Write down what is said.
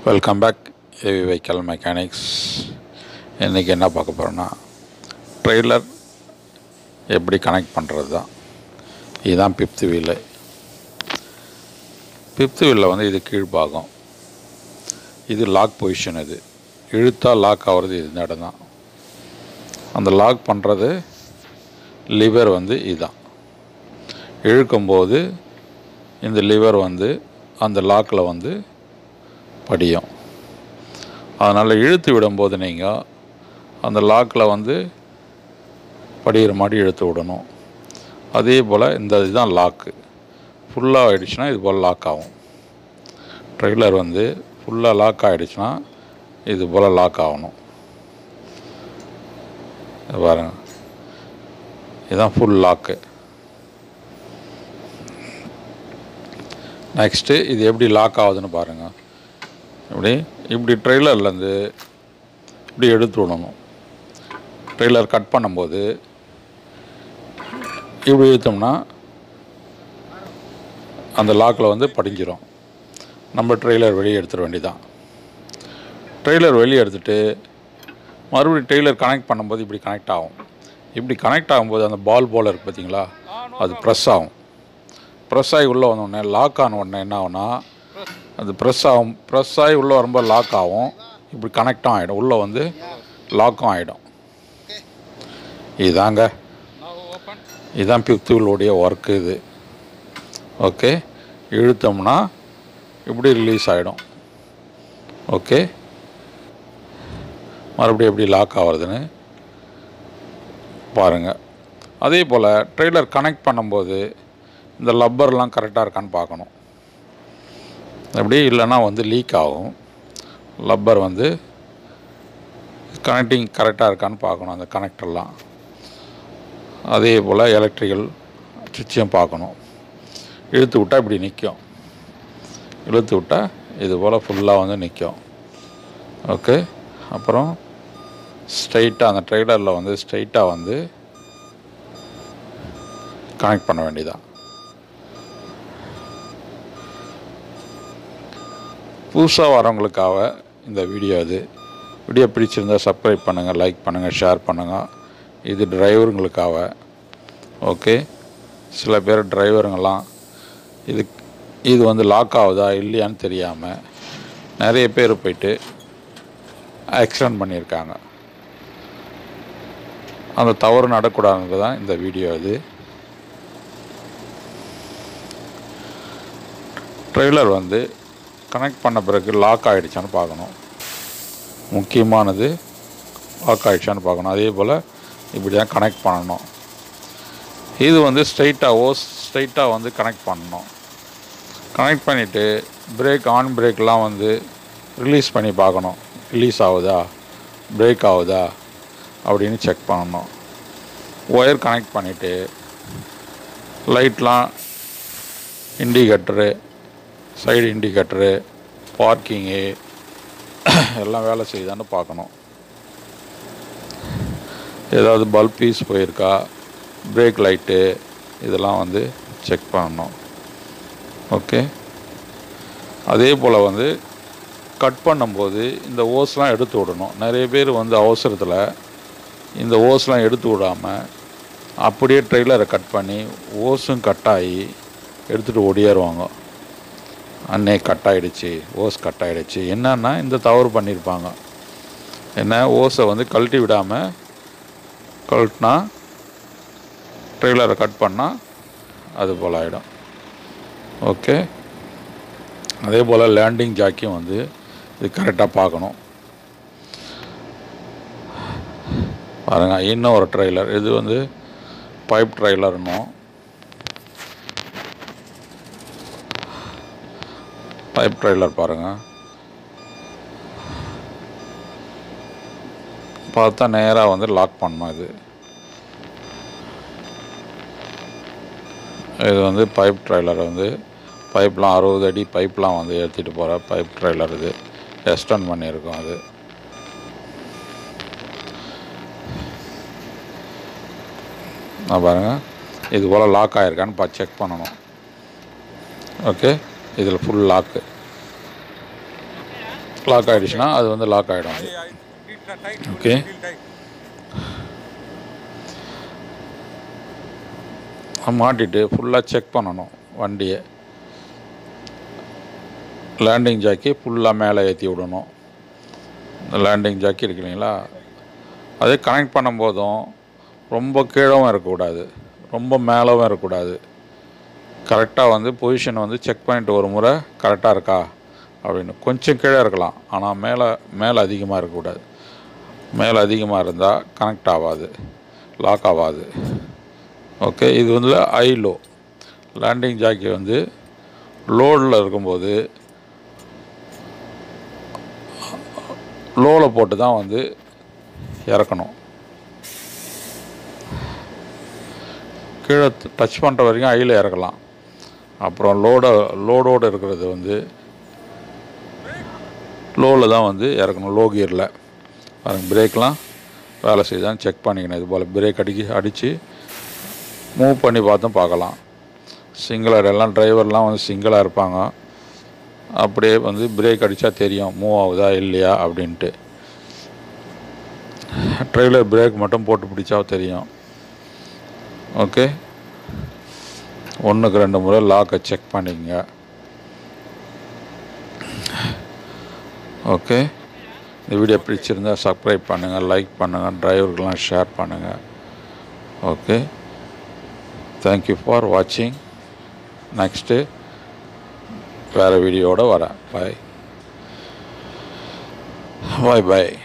Welcome back AV vehicle mechanics. இன்றைக்கி என்ன பார்க்க போகிறோன்னா, ட்ரெய்லர் எப்படி கனெக்ட் பண்ணுறது தான். இதுதான் ஃபிஃப்த் வீலு. ஃபிஃப்த் வீலில் வந்து இது கீழ்பாகம், இது லாக் பொசிஷன். இது இழுத்தா லாக் ஆகிறது இது இந்த இடம் தான். அந்த லாக் பண்ணுறது லிவர் வந்து இதுதான். இழுக்கும்போது இந்த லிவர் வந்து அந்த லாக்கில் வந்து படியும். அதனால் இழுத்து விடும்போது நீங்கள் அந்த லாக்கில் வந்து படிகிற மாதிரி இழுத்து விடணும். அதே போல் இந்த இதுதான் லாக்கு. ஃபுல்லாக ஆகிடுச்சுன்னா இது போல் லாக் ஆகும். ட்ரெய்லர் வந்து ஃபுல்லாக லாக் ஆகிடுச்சுன்னா இது போல் லாக் ஆகணும். பாருங்கள், இதுதான் ஃபுல் லாக்கு. நெக்ஸ்ட்டு இது எப்படி லாக் ஆகுதுன்னு பாருங்கள். இப்படி ட்ரெய்லர்லேருந்து இப்படி எடுத்து விடணும். ட்ரெய்லர் கட் பண்ணும்போது இப்படி இழுத்தோம்னா அந்த லாக்கில் வந்து படிஞ்சிடும். நம்ம ட்ரெய்லர் வெளியே எடுத்துட வேண்டியதான். ட்ரெய்லர் வெளியே எடுத்துகிட்டு மறுபடியும் ட்ரெய்லர் கனெக்ட் பண்ணும்போது இப்படி கனெக்ட் ஆகும். இப்படி கனெக்ட் ஆகும்போது அந்த பால் போல் இருக்குது பார்த்தீங்களா, அது ப்ரெஸ் ஆகும். ப்ரெஸ் ஆகி உள்ளே வந்தோடனே லாக் ஆன உடனே என்ன ஆகும்னா, அது ப்ரெஸ் ஆகி உள்ளே வரும்போது லாக் ஆகும். இப்படி கனெக்டும் ஆகிடும், உள்ளே வந்து லாக்கும் ஆகிடும். இதுதான் ஃபிஃப்த் வீலுடைய ஒர்க்கு இது. ஓகே, இழுத்தோம்னா இப்படி ரிலீஸ் ஆகிடும். ஓகே, மறுபடியும் எப்படி லாக் ஆகிறதுன்னு பாருங்கள். அதே போல் ட்ரெய்லர் கனெக்ட் பண்ணும்போது இந்த லப்பர்லாம் கரெக்டாக இருக்கான்னு பார்க்கணும். அப்படி இல்லைன்னா வந்து லீக் ஆகும். லப்பர் வந்து கனெக்டிங் கரெக்டாக இருக்கான்னு பார்க்கணும், அந்த கனெக்டர்லாம். அதே போல் எலக்ட்ரிக்கல் சுவிட்சையும் பார்க்கணும். இழுத்து விட்டால் இப்படி நிற்கும். இழுத்து விட்டால் இது போல் ஃபுல்லாக வந்து நிற்கும். ஓகே, அப்புறம் ஸ்ட்ரைட்டாக அந்த ட்ரெய்லரில் வந்து ஸ்ட்ரைட்டாக வந்து கனெக்ட் பண்ண வேண்டியதான். புதுசாக வரவங்களுக்காக இந்த வீடியோ. வீடியோ பிடிச்சிருந்தால் சப்ஸ்கிரைப் பண்ணுங்கள், லைக் பண்ணுங்கள், ஷேர் பண்ணுங்கள். இது டிரைவருங்களுக்காக. ஓகே, சில பேர் டிரைவருங்கெல்லாம் இது வந்து லாக் ஆகுதா இல்லையான்னு தெரியாமல் நிறைய பேர் போயிட்டு ஆக்சிடென்ட் பண்ணியிருக்காங்க. அந்த தவறு நடக்கூடாதுன்னு தான் இந்த வீடியோ. ட்ரெய்லர் வந்து கனெக்ட் பண்ண பிறகு லாக் ஆகிடுச்சான்னு பார்க்கணும். முக்கியமானது லாக் ஆகிடுச்சான்னு பார்க்கணும். அதே போல் இப்படி தான் கனெக்ட் பண்ணணும். இது வந்து ஸ்ட்ரைட்டாக வந்து கனெக்ட் பண்ணணும். கனெக்ட் பண்ணிவிட்டு ஆன் பிரேக்லாம் வந்து ரிலீஸ் பண்ணி பார்க்கணும். ரிலீஸ் ஆகுதா, பிரேக் ஆகுதா அப்படின்னு செக் பண்ணணும். ஒயர் கனெக்ட் பண்ணிவிட்டு லைட்லாம், இண்டிகேட்டரு, சைடு இண்டிகேட்டரு, பார்க்கிங்கு எல்லாம் வேலை செய்யுதான்னு பார்க்கணும். ஏதாவது பல்ப் பீஸ் போயிருக்கா, பிரேக் லைட்டு, இதெல்லாம் வந்து செக் பண்ணணும். ஓகே, அதே போல் வந்து கட் பண்ணும்போது இந்த ஓஸ்லாம் எடுத்து விடணும். நிறைய பேர் வந்து அவசரத்தில் இந்த ஓஸ்லாம் எடுத்து விடாமல் அப்படியே ட்ரெய்லரை கட் பண்ணி ஓஸும் கட் ஆகி எடுத்துகிட்டு ஓடியாருவாங்க. அன்னை கட் ஆகிடுச்சு, ஓஸ் கட் ஆகிடுச்சு. என்னன்னா இந்த தவறு பண்ணியிருப்பாங்க. என்ன, ஓஸை வந்து கழட்டி விடாமல் கழட்டினா ட்ரெய்லரை கட் பண்ணால் அது போல் ஆகிடும். ஓகே, அதே போல் லேண்டிங் ஜாக்கையும் வந்து இது கரெக்டாக பார்க்கணும். பாருங்கள், இன்னும் ஒரு ட்ரெய்லர். இது வந்து பைப் ட்ரெய்லர்னும். பைப் ட்ரெய்லர் பாருங்கள், பார்த்தா நேராக வந்து லாக் பண்ணணும். இது வந்து பைப் ட்ரெய்லர். வந்து பைப்லாம் 60 அடி பைப்லாம் வந்து ஏற்றிட்டு போகிற பைப் ட்ரெய்லர். இது எக்ஸ்டெண்ட் பண்ணியிருக்கோம். நான் பாருங்கள், இது போல் லாக் ஆகிருக்கான்னு செக் பண்ணணும். ஓகே, இதில் ஃபுல் லாக்கு. லாக் ஆகிடுச்சுன்னா அது வந்து லாக் ஆகிடும். அது ஓகே. மாட்டிட்டு ஃபுல்லாக செக் பண்ணணும் வண்டியை. லேண்டிங் ஜாக்கி ஃபுல்லாக மேலே ஏற்றி விடணும். இந்த லேண்டிங் ஜாக்கி இருக்கு இல்லைங்களா, அதே கனெக்ட் பண்ணும்போதும் ரொம்ப கீழவும் இருக்கக்கூடாது, ரொம்ப மேலவும் இருக்கக்கூடாது. கரெக்டாக வந்து பொசிஷன் வந்து செக் பண்ணிட்டு ஒரு முறை கரெக்டாக இருக்கா அப்படின்னு. கொஞ்சம் கீழே இருக்கலாம், ஆனால் மேலே அதிகமாக இருக்கக்கூடாது. மேலே அதிகமாக இருந்தால் கனெக்ட் ஆகாது, லாக் ஆகாது. ஓகே. இது வந்து ஐ லோ. லேண்டிங் ஜாக்கி வந்து லோடில் இருக்கும்போது லோவில் போட்டு தான் வந்து இறக்கணும். கீழே டச் பண்ணுற வரைக்கும் ஐயில் இறக்கலாம். அப்புறம் லோடோடு இருக்கிறது வந்து லோவில் தான் வந்து இறக்கணும், லோ கியரில். பாருங்கள், பிரேக்லாம் வேலை செய்யுதான்னு செக் பண்ணிக்கணும். இது போல் பிரேக் அடித்து மூவ் பண்ணி பார்க்கலாம். சிங்கிளர் எல்லாம் டிரைவர்லாம் வந்து சிங்கிளாக இருப்பாங்க. அப்படியே வந்து பிரேக் அடித்தா தெரியும் மூவ் ஆகுதா இல்லையா அப்படின்ட்டு. ட்ரெய்லர் பிரேக் மட்டும் போட்டு பிடிச்சா தெரியும். ஓகே. 1க்கு 2 முறை லாக்கை செக் பண்ணிக்கங்க. ஓகே. இந்த வீடியோ பிடிச்சிருந்தால் சப்ஸ்கிரைப் பண்ணுங்கள், லைக் பண்ணுங்கள், டிரைவருக்கெல்லாம் ஷேர் பண்ணுங்கள். ஓகே. தேங்க்யூ ஃபார் வாட்சிங். நெக்ஸ்ட்டு வேறு வீடியோவோடு வரேன். பாய் பாய்.